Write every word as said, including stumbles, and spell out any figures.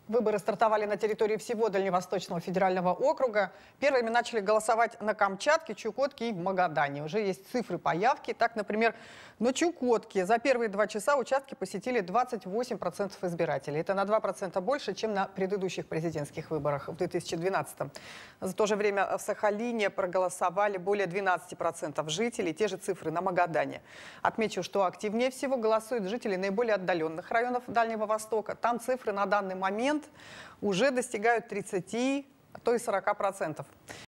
Выборы стартовали на территории всего Дальневосточного федерального округа. Первыми начали голосовать на Камчатке, Чукотке и в Магадане. Уже есть цифры по явке. Так, например, на Чукотке за первые два часа участки посетили двадцать восемь процентов избирателей. Это на два процента больше, чем на предыдущих президентских выборах в две тысячи двенадцатом. За то же время в Сахалине проголосовали более двенадцати процентов жителей. Те же цифры на Магадане. Отмечу, что активнее всего голосуют жители наиболее отдаленных районов Дальнего Востока. Там цифры на данный момент уже достигают тридцати, а то и сорока процентов.